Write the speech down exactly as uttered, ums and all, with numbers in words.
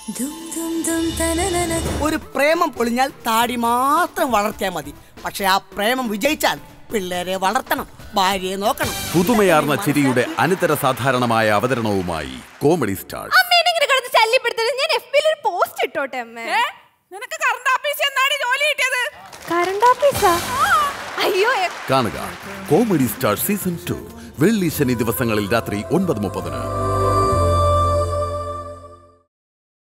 ഒരു പ്രേമം പൊളിഞ്ഞാൽ താടി മാത്രം വളർത്തിയാൽ മതി. പക്ഷെ ആ പ്രേമം വിജയിച്ചാൽ പിള്ളേരെ വളർത്തണം, ഭാര്യയെ നോക്കണം. പുതുമയാർന്ന ചിരിയുടെ അനിതര സാധാരണമായ അവതരണവുമായി കോമഡി സ്റ്റാർ. കാണുക കോമഡി സ്റ്റാർ സീസൺ ടു വെള്ളി ശനി ദിവസങ്ങളിൽ രാത്രി ഒൻപത് മുപ്പതിന്.